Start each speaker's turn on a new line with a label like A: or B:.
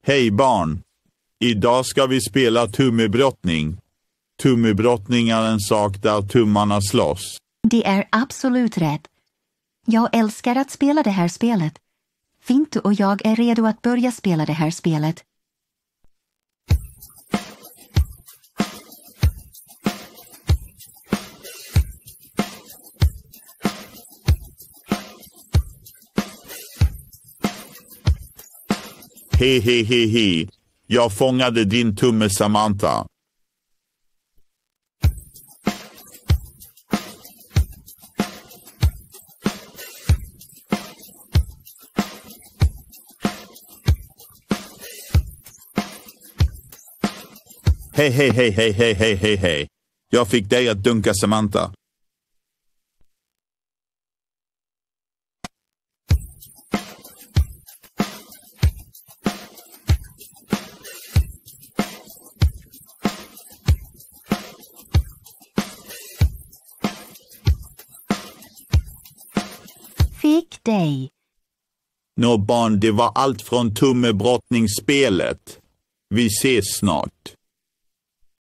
A: Hej barn! Idag ska vi spela tummebrottning. Tummebrottning är en sak där tummarna slåss.
B: Det är absolut rätt. Jag älskar att spela det här spelet. Fintu och jag är redo att börja spela det här spelet.
A: He. Jag fångade din tumme, Samantha. Hej. Jag fick dig att dunka, Samantha.
B: Fick dig.
A: Nå barn, det var allt från tummebrottningsspelet. Vi ses snart.